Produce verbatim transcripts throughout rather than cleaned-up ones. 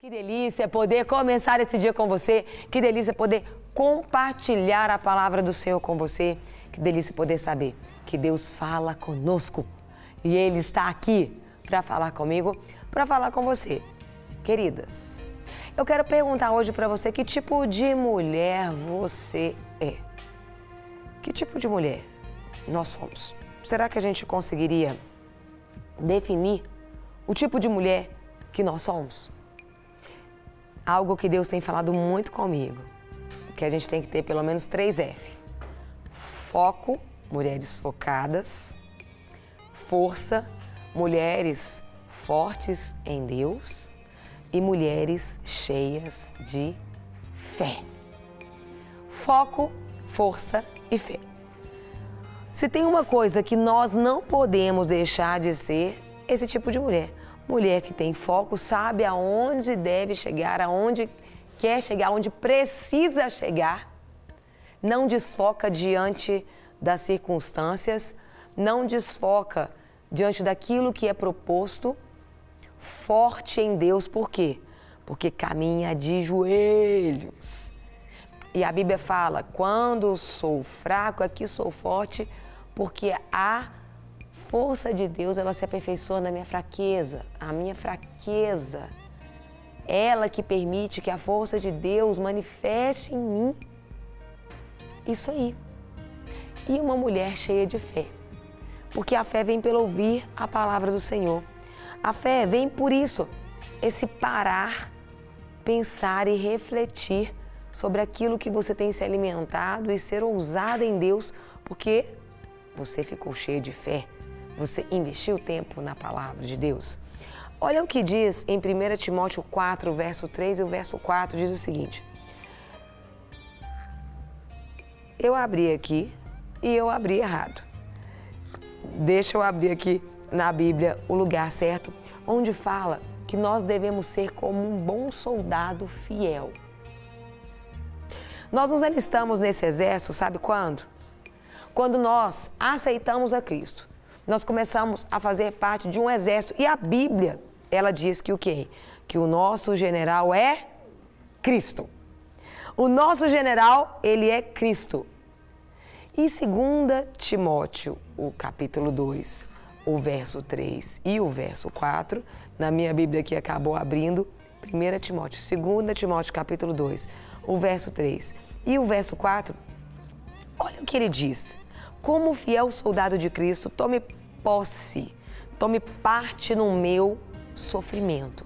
Que delícia poder começar esse dia com você, que delícia poder compartilhar a palavra do Senhor com você, que delícia poder saber que Deus fala conosco e Ele está aqui para falar comigo, para falar com você. Queridas, eu quero perguntar hoje para você que tipo de mulher você é. Que tipo de mulher nós somos? Será que a gente conseguiria definir o tipo de mulher que nós somos? Algo que Deus tem falado muito comigo, que a gente tem que ter pelo menos três F. Foco, mulheres focadas. Força, mulheres fortes em Deus. E mulheres cheias de fé. Foco, força e fé. Se tem uma coisa que nós não podemos deixar de ser, esse tipo de mulher. Mulher que tem foco, sabe aonde deve chegar, aonde quer chegar, aonde precisa chegar. Não desfoca diante das circunstâncias, não desfoca diante daquilo que é proposto. Forte em Deus, por quê? Porque caminha de joelhos. E a Bíblia fala, quando sou fraco, aqui sou forte, porque a força de Deus, ela se aperfeiçoa na minha fraqueza, a minha fraqueza. Ela que permite que a força de Deus manifeste em mim. Isso aí. E uma mulher cheia de fé. Porque a fé vem pelo ouvir a palavra do Senhor. A fé vem por isso, esse parar, pensar e refletir sobre aquilo que você tem se alimentado e ser ousada em Deus, porque você ficou cheia de fé. Você investiu tempo na palavra de Deus? Olha o que diz em primeira Timóteo quatro, verso três e o verso quatro, diz o seguinte. Eu abri aqui e eu abri errado. Deixa eu abrir aqui na Bíblia o lugar certo, onde fala que nós devemos ser como um bom soldado fiel. Nós nos alistamos nesse exército, sabe quando? Quando nós aceitamos a Cristo. Nós começamos a fazer parte de um exército. E a Bíblia, ela diz que o quê? Que o nosso general é Cristo. O nosso general, ele é Cristo. E segunda Timóteo, o capítulo dois, o verso três e o verso quatro, na minha Bíblia que acabou abrindo, primeira Timóteo, segunda Timóteo, capítulo dois, o verso três e o verso quatro, olha o que ele diz. Como fiel soldado de Cristo, tome posse, tome parte no meu sofrimento.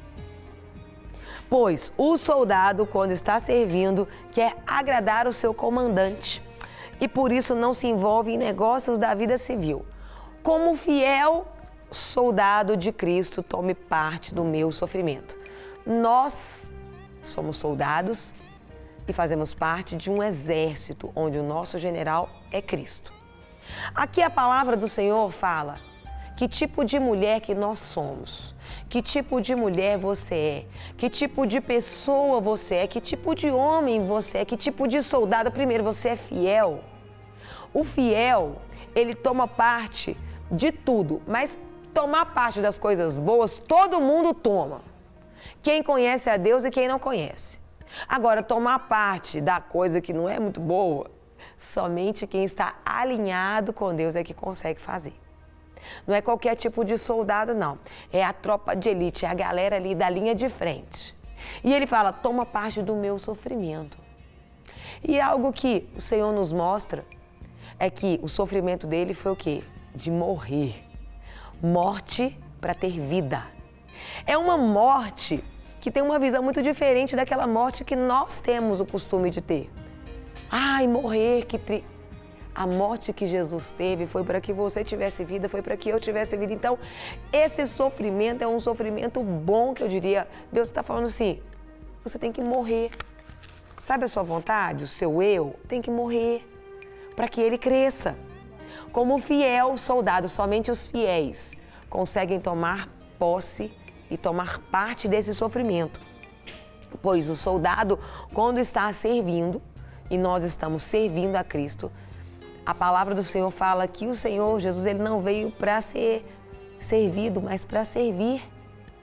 Pois o soldado, quando está servindo, quer agradar o seu comandante e por isso não se envolve em negócios da vida civil. Como fiel soldado de Cristo, tome parte do meu sofrimento. Nós somos soldados e fazemos parte de um exército onde o nosso general é Cristo. Aqui a palavra do Senhor fala que tipo de mulher que nós somos, que tipo de mulher você é, que tipo de pessoa você é, que tipo de homem você é, que tipo de soldado. Primeiro, você é fiel. O fiel, ele toma parte de tudo, mas tomar parte das coisas boas, todo mundo toma. Quem conhece a Deus e quem não conhece. Agora, tomar parte da coisa que não é muito boa, somente quem está alinhado com Deus é que consegue fazer. Não é qualquer tipo de soldado, não. É a tropa de elite, é a galera ali da linha de frente. E ele fala, toma parte do meu sofrimento. E algo que o Senhor nos mostra é que o sofrimento dele foi o quê? De morrer. Morte para ter vida. É uma morte que tem uma visão muito diferente daquela morte que nós temos o costume de ter. Ai, morrer, que tri... A morte que Jesus teve foi para que você tivesse vida, foi para que eu tivesse vida. Então, esse sofrimento é um sofrimento bom, que eu diria. Deus está falando assim, você tem que morrer. Sabe a sua vontade, o seu eu? Tem que morrer para que ele cresça. Como fiel soldado, somente os fiéis conseguem tomar posse e tomar parte desse sofrimento. Pois o soldado, quando está servindo, e nós estamos servindo a Cristo, a palavra do Senhor fala que o Senhor Jesus, ele não veio para ser servido, mas para servir.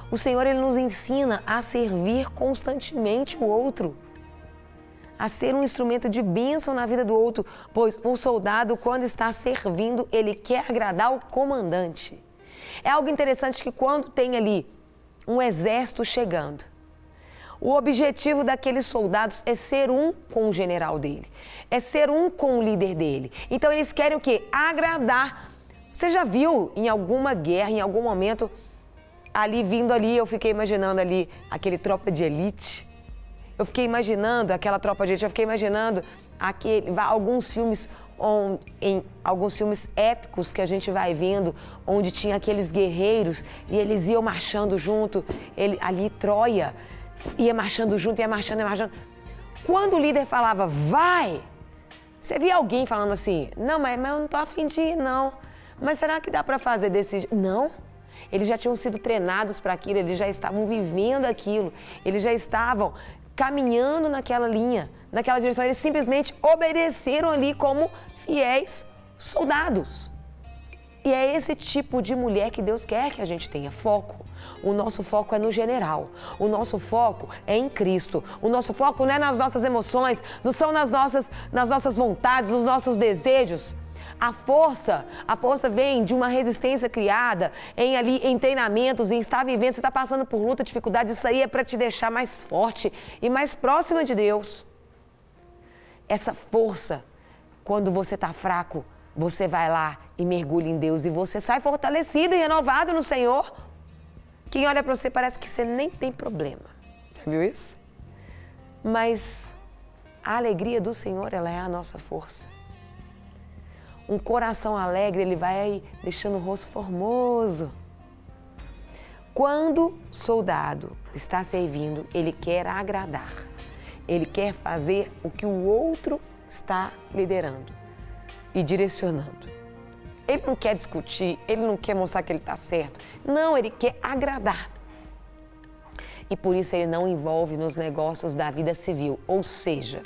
O Senhor, Ele nos ensina a servir constantemente o outro, a ser um instrumento de bênção na vida do outro, pois o soldado, quando está servindo, ele quer agradar o comandante. É algo interessante que quando tem ali um exército chegando, o objetivo daqueles soldados é ser um com o general dele, é ser um com o líder dele. Então eles querem o quê? Agradar. Você já viu em alguma guerra, em algum momento, ali vindo ali, eu fiquei imaginando ali aquele tropa de elite. Eu fiquei imaginando aquela tropa de elite, eu fiquei imaginando aquele, alguns filmes, on, em alguns filmes épicos que a gente vai vendo, onde tinha aqueles guerreiros e eles iam marchando junto, ele, ali Troia, ia marchando junto, ia marchando, ia marchando. Quando o líder falava, vai, você via alguém falando assim, não, mas, mas eu não tô a fim de ir, não. Mas será que dá para fazer desse jeito? Não. Eles já tinham sido treinados para aquilo, eles já estavam vivendo aquilo, eles já estavam caminhando naquela linha, naquela direção. Eles simplesmente obedeceram ali como fiéis soldados. E é esse tipo de mulher que Deus quer que a gente tenha foco. O nosso foco é no general. O nosso foco é em Cristo. O nosso foco não é nas nossas emoções, não são nas nossas, nas nossas vontades, nos nossos desejos. A força, a força vem de uma resistência criada em ali em treinamentos, em estar vivendo, você está passando por luta, dificuldade, isso aí é para te deixar mais forte e mais próxima de Deus. Essa força, quando você está fraco, você vai lá e mergulha em Deus e você sai fortalecido e renovado no Senhor. Quem olha para você parece que você nem tem problema. Já viu isso? Mas a alegria do Senhor, ela é a nossa força. Um coração alegre, ele vai deixando o rosto formoso. Quando o soldado está servindo, ele quer agradar. Ele quer fazer o que o outro está liderando e direcionando. Ele não quer discutir, ele não quer mostrar que ele está certo. Não, ele quer agradar. E por isso ele não envolve nos negócios da vida civil, ou seja,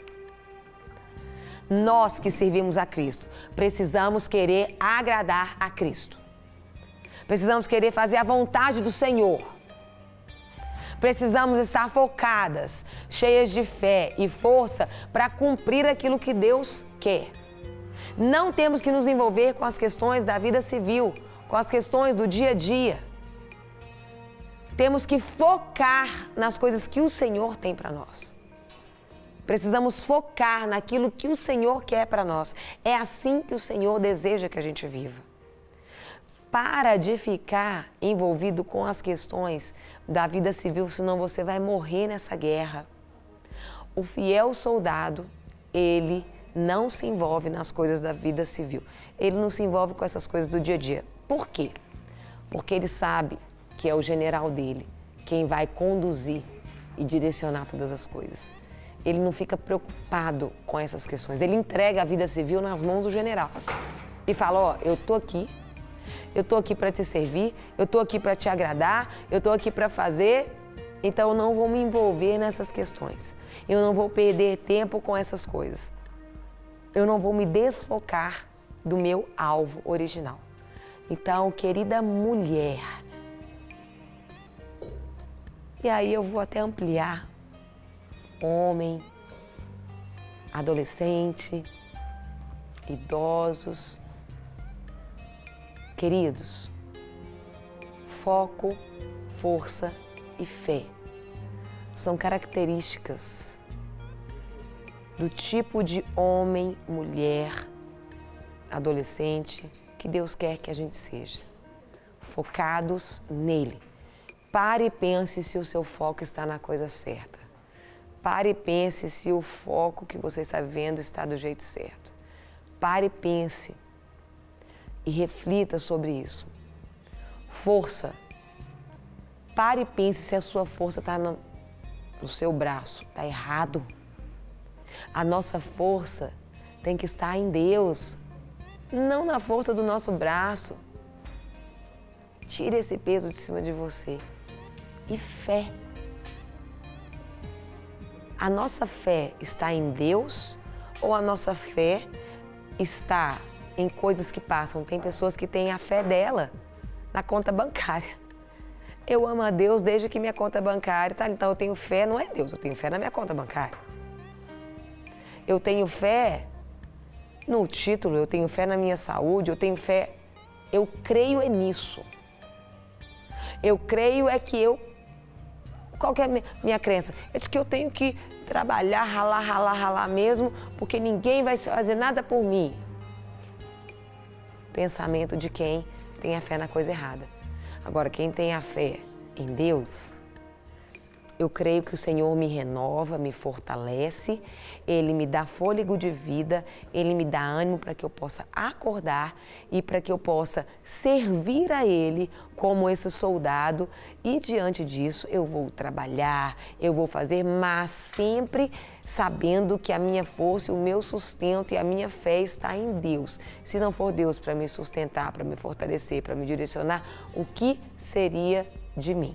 nós que servimos a Cristo, precisamos querer agradar a Cristo. Precisamos querer fazer a vontade do Senhor. Precisamos estar focadas, cheias de fé e força para cumprir aquilo que Deus quer. Não temos que nos envolver com as questões da vida civil, com as questões do dia a dia. Temos que focar nas coisas que o Senhor tem para nós. Precisamos focar naquilo que o Senhor quer para nós. É assim que o Senhor deseja que a gente viva. Para de ficar envolvido com as questões da vida civil, senão você vai morrer nessa guerra. O fiel soldado, ele não se envolve nas coisas da vida civil. Ele não se envolve com essas coisas do dia a dia. Por quê? Porque ele sabe que é o general dele quem vai conduzir e direcionar todas as coisas. Ele não fica preocupado com essas questões. Ele entrega a vida civil nas mãos do general. E fala, ó, eu tô aqui, eu tô aqui para te servir, eu tô aqui para te agradar, eu tô aqui para fazer, então eu não vou me envolver nessas questões. Eu não vou perder tempo com essas coisas. Eu não vou me desfocar do meu alvo original. Então, querida mulher, e aí eu vou até ampliar, homem, adolescente, idosos, queridos, foco, força e fé são características do tipo de homem, mulher, adolescente que Deus quer que a gente seja, focados nele. Pare e pense se o seu foco está na coisa certa. Pare e pense se o foco que você está vivendo está do jeito certo. Pare e pense e reflita sobre isso. Força. Pare e pense se a sua força está no, no seu braço. Está errado. A nossa força tem que estar em Deus, não na força do nosso braço. Tire esse peso de cima de você. E fé. A nossa fé está em Deus ou a nossa fé está em coisas que passam? Tem pessoas que têm a fé dela na conta bancária. Eu amo a Deus desde que minha conta bancária, tá? Então eu tenho fé, não é Deus, eu tenho fé na minha conta bancária. Eu tenho fé no título, eu tenho fé na minha saúde, eu tenho fé, eu creio é nisso. Eu creio é que eu, qual que é a minha, minha crença? É de que eu tenho que trabalhar, ralar, ralar, ralar mesmo, porque ninguém vai fazer nada por mim. Pensamento de quem tem a fé na coisa errada. Agora, quem tem a fé em Deus, eu creio que o Senhor me renova, me fortalece, Ele me dá fôlego de vida, Ele me dá ânimo para que eu possa acordar e para que eu possa servir a Ele como esse soldado. E diante disso eu vou trabalhar, eu vou fazer, mas sempre sabendo que a minha força, o meu sustento e a minha fé está em Deus. Se não for Deus para me sustentar, para me fortalecer, para me direcionar, o que seria de mim?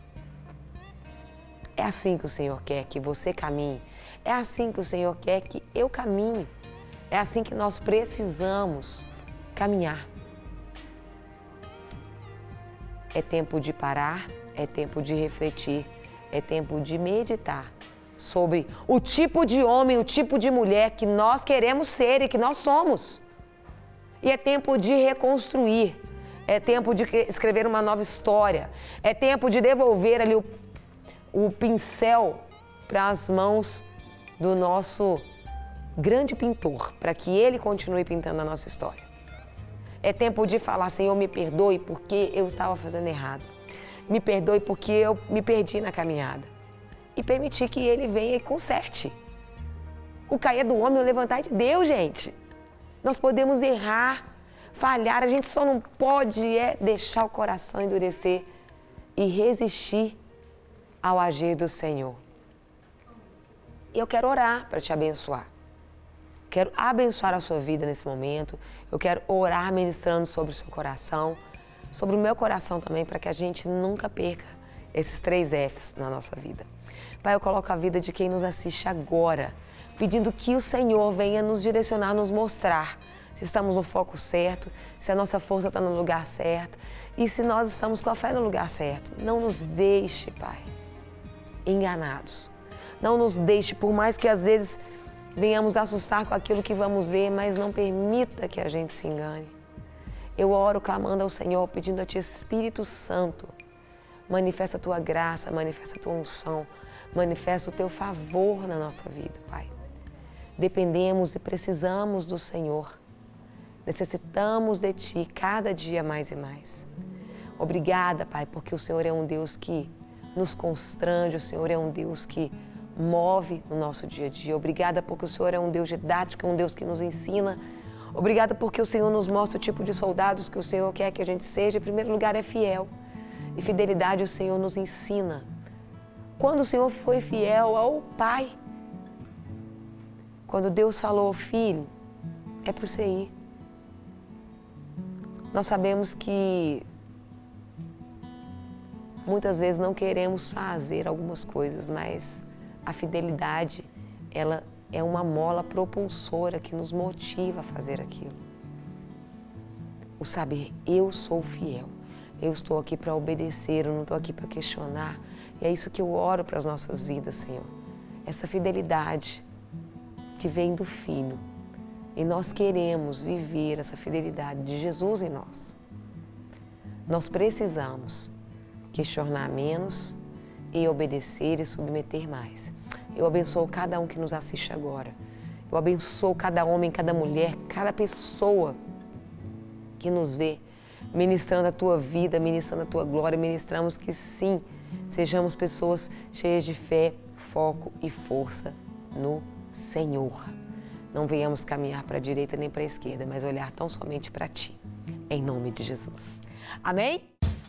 É assim que o Senhor quer que você caminhe. É assim que o Senhor quer que eu caminhe. É assim que nós precisamos caminhar. É tempo de parar, é tempo de refletir, é tempo de meditar sobre o tipo de homem, o tipo de mulher que nós queremos ser e que nós somos. E é tempo de reconstruir, é tempo de escrever uma nova história, é tempo de devolver ali o o pincel para as mãos do nosso grande pintor, para que ele continue pintando a nossa história. É tempo de falar, Senhor, me perdoe porque eu estava fazendo errado. Me perdoe porque eu me perdi na caminhada. E permitir que ele venha e conserte. O cair do homem, o levantar de Deus, gente. Nós podemos errar, falhar, a gente só não pode é deixar o coração endurecer e resistir ao agir do Senhor. Eu quero orar para te abençoar. Quero abençoar a sua vida nesse momento. Eu quero orar ministrando sobre o seu coração, sobre o meu coração também, para que a gente nunca perca esses três Fs na nossa vida. Pai, eu coloco a vida de quem nos assiste agora, pedindo que o Senhor venha nos direcionar, nos mostrar se estamos no foco certo, se a nossa força está no lugar certo e se nós estamos com a fé no lugar certo. Não nos deixe, Pai, enganados. Não nos deixe, por mais que às vezes venhamos assustar com aquilo que vamos ver, mas não permita que a gente se engane. Eu oro clamando ao Senhor, pedindo a Ti, Espírito Santo, manifesta a Tua graça, manifesta a Tua unção, manifesta o Teu favor na nossa vida, Pai. Dependemos e precisamos do Senhor. Necessitamos de Ti cada dia mais e mais. Obrigada, Pai, porque o Senhor é um Deus que nos constrange, o Senhor é um Deus que move no nosso dia a dia. Obrigada porque o Senhor é um Deus didático, é um Deus que nos ensina. Obrigada porque o Senhor nos mostra o tipo de soldados que o Senhor quer que a gente seja. Em primeiro lugar, é fiel. E fidelidade o Senhor nos ensina. Quando o Senhor foi fiel ao Pai, quando Deus falou, filho, é para você ir. Nós sabemos que muitas vezes não queremos fazer algumas coisas, mas a fidelidade, ela é uma mola propulsora que nos motiva a fazer aquilo. O saber, eu sou fiel, eu estou aqui para obedecer, eu não estou aqui para questionar. E é isso que eu oro para as nossas vidas, Senhor. Essa fidelidade que vem do Filho. E nós queremos viver essa fidelidade de Jesus em nós. Nós precisamos questionar menos e obedecer e submeter mais. Eu abençoo cada um que nos assiste agora. Eu abençoo cada homem, cada mulher, cada pessoa que nos vê, ministrando a Tua vida, ministrando a Tua glória. Ministramos que sim, sejamos pessoas cheias de fé, foco e força no Senhor. Não venhamos caminhar para a direita nem para a esquerda, mas olhar tão somente para Ti. Em nome de Jesus. Amém?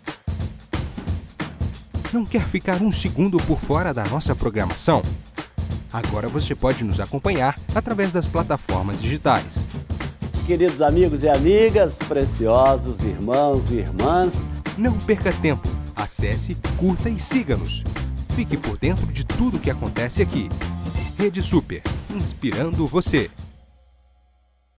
Não quer ficar um segundo por fora da nossa programação? Agora você pode nos acompanhar através das plataformas digitais. Queridos amigos e amigas, preciosos irmãos e irmãs, não perca tempo. Acesse, curta e siga-nos. Fique por dentro de tudo o que acontece aqui. Rede Super, inspirando você.